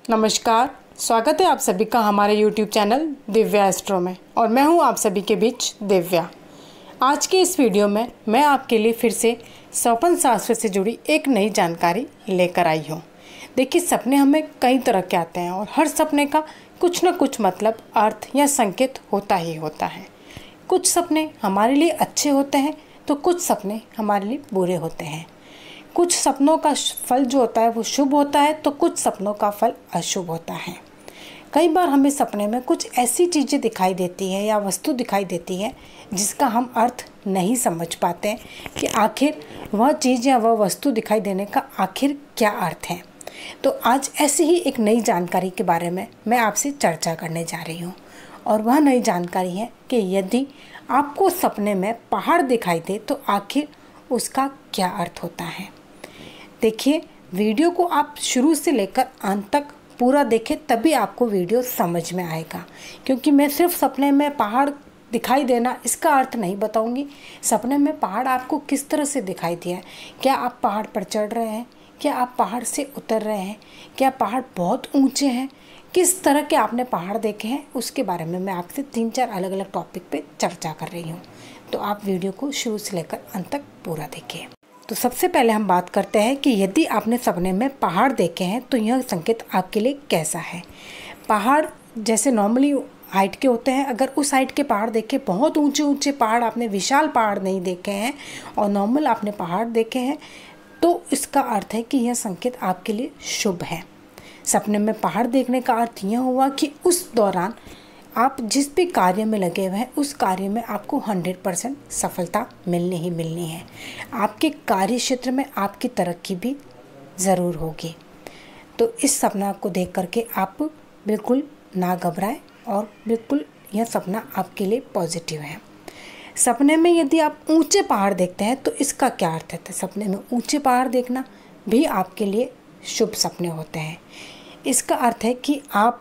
नमस्कार, स्वागत है आप सभी का हमारे YouTube चैनल दिव्या एस्ट्रो में और मैं हूं आप सभी के बीच दिव्या। आज के इस वीडियो में मैं आपके लिए फिर से स्वप्न शास्त्र से जुड़ी एक नई जानकारी लेकर आई हूं। देखिए, सपने हमें कई तरह के आते हैं और हर सपने का कुछ न कुछ मतलब, अर्थ या संकेत होता ही होता है। कुछ सपने हमारे लिए अच्छे होते हैं तो कुछ सपने हमारे लिए बुरे होते हैं। कुछ सपनों का फल जो होता है वो शुभ होता है तो कुछ सपनों का फल अशुभ होता है। कई बार हमें सपने में कुछ ऐसी चीज़ें दिखाई देती है या वस्तु दिखाई देती है जिसका हम अर्थ नहीं समझ पाते कि आखिर वह चीज़ या वह वस्तु दिखाई देने का आखिर क्या अर्थ है। तो आज ऐसी ही एक नई जानकारी के बारे में मैं आपसे चर्चा करने जा रही हूँ और वह नई जानकारी है कि यदि आपको सपने में पहाड़ दिखाई दे तो आखिर उसका क्या अर्थ होता है। देखिए, वीडियो को आप शुरू से लेकर अंत तक पूरा देखें तभी आपको वीडियो समझ में आएगा, क्योंकि मैं सिर्फ सपने में पहाड़ दिखाई देना इसका अर्थ नहीं बताऊंगी। सपने में पहाड़ आपको किस तरह से दिखाई दिया है, क्या आप पहाड़ पर चढ़ रहे हैं, क्या आप पहाड़ से उतर रहे हैं, क्या पहाड़ बहुत ऊंचे हैं, किस तरह के आपने पहाड़ देखे हैं, उसके बारे में मैं आपसे 3-4 अलग अलग टॉपिक पे चर्चा कर रही हूँ। तो आप वीडियो को शुरू से लेकर अंत तक पूरा देखिए। तो सबसे पहले हम बात करते हैं कि यदि आपने सपने में पहाड़ देखे हैं तो यह संकेत आपके लिए कैसा है। पहाड़ जैसे नॉर्मली हाइट के होते हैं, अगर उस हाइट के पहाड़ देखे, बहुत ऊंचे ऊंचे पहाड़, आपने विशाल पहाड़ नहीं देखे हैं और नॉर्मल आपने पहाड़ देखे हैं, तो इसका अर्थ है कि यह संकेत आपके लिए शुभ है। सपने में पहाड़ देखने का अर्थ यह हुआ कि उस दौरान आप जिस भी कार्य में लगे हुए हैं उस कार्य में आपको 100% सफलता मिलनी ही मिलनी है। आपके कार्य क्षेत्र में आपकी तरक्की भी ज़रूर होगी। तो इस सपना को देख करके आप बिल्कुल ना घबराएं और बिल्कुल यह सपना आपके लिए पॉजिटिव है। सपने में यदि आप ऊंचे पहाड़ देखते हैं तो इसका क्या अर्थ है। सपने में ऊंचे पहाड़ देखना भी आपके लिए शुभ सपने होते हैं। इसका अर्थ है कि आप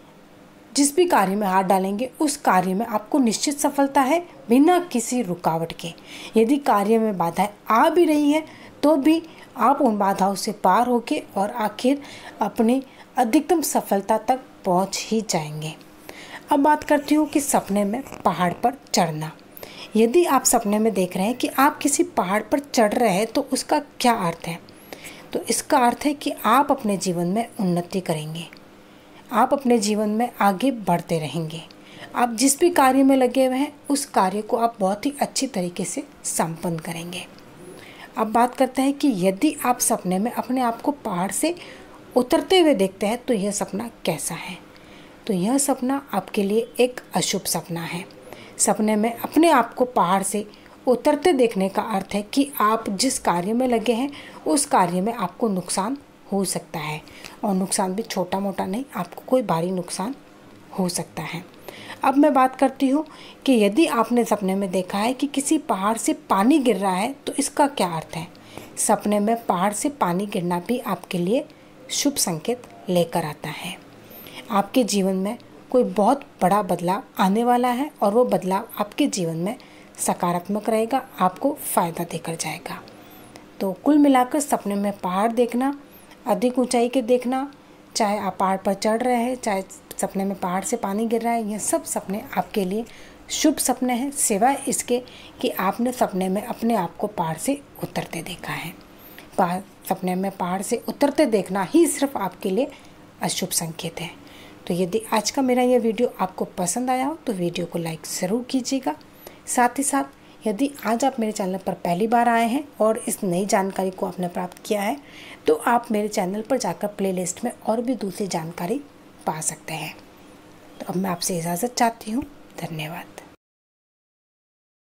जिस भी कार्य में हाथ डालेंगे उस कार्य में आपको निश्चित सफलता है बिना किसी रुकावट के। यदि कार्य में बाधाएं आ भी रही हैं तो भी आप उन बाधाओं से पार होके और आखिर अपनी अधिकतम सफलता तक पहुंच ही जाएंगे। अब बात करती हूँ कि सपने में पहाड़ पर चढ़ना। यदि आप सपने में देख रहे हैं कि आप किसी पहाड़ पर चढ़ रहे हैं तो उसका क्या अर्थ है। तो इसका अर्थ है कि आप अपने जीवन में उन्नति करेंगे, आप अपने जीवन में आगे बढ़ते रहेंगे। आप जिस भी कार्य में लगे हुए हैं उस कार्य को आप बहुत ही अच्छी तरीके से संपन्न करेंगे। अब बात करते हैं कि यदि आप सपने में अपने आप को पहाड़ से उतरते हुए देखते हैं तो यह सपना कैसा है। तो यह सपना आपके लिए एक अशुभ सपना है। सपने में अपने आप को पहाड़ से उतरते देखने का अर्थ है कि आप जिस कार्य में लगे हैं उस कार्य में आपको नुकसान हो सकता है, और नुकसान भी छोटा मोटा नहीं, आपको कोई भारी नुकसान हो सकता है। अब मैं बात करती हूँ कि यदि आपने सपने में देखा है कि किसी पहाड़ से पानी गिर रहा है तो इसका क्या अर्थ है। सपने में पहाड़ से पानी गिरना भी आपके लिए शुभ संकेत लेकर आता है। आपके जीवन में कोई बहुत बड़ा बदलाव आने वाला है और वो बदलाव आपके जीवन में सकारात्मक रहेगा, आपको फ़ायदा देकर जाएगा। तो कुल मिलाकर सपने में पहाड़ देखना, अधिक ऊंचाई के देखना, चाहे आप पहाड़ पर चढ़ रहे हैं, चाहे सपने में पहाड़ से पानी गिर रहा है, ये सब सपने आपके लिए शुभ सपने हैं, सिवाय इसके कि आपने सपने में अपने आप को पहाड़ से उतरते देखा है। सपने में पहाड़ से उतरते देखना ही सिर्फ आपके लिए अशुभ संकेत है। तो यदि आज का मेरा यह वीडियो आपको पसंद आया हो तो वीडियो को लाइक ज़रूर कीजिएगा। साथ ही साथ यदि आज आप मेरे चैनल पर पहली बार आए हैं और इस नई जानकारी को आपने प्राप्त किया है तो आप मेरे चैनल पर जाकर प्लेलिस्ट में और भी दूसरी जानकारी पा सकते हैं। तो अब मैं आपसे इजाज़त चाहती हूँ। धन्यवाद।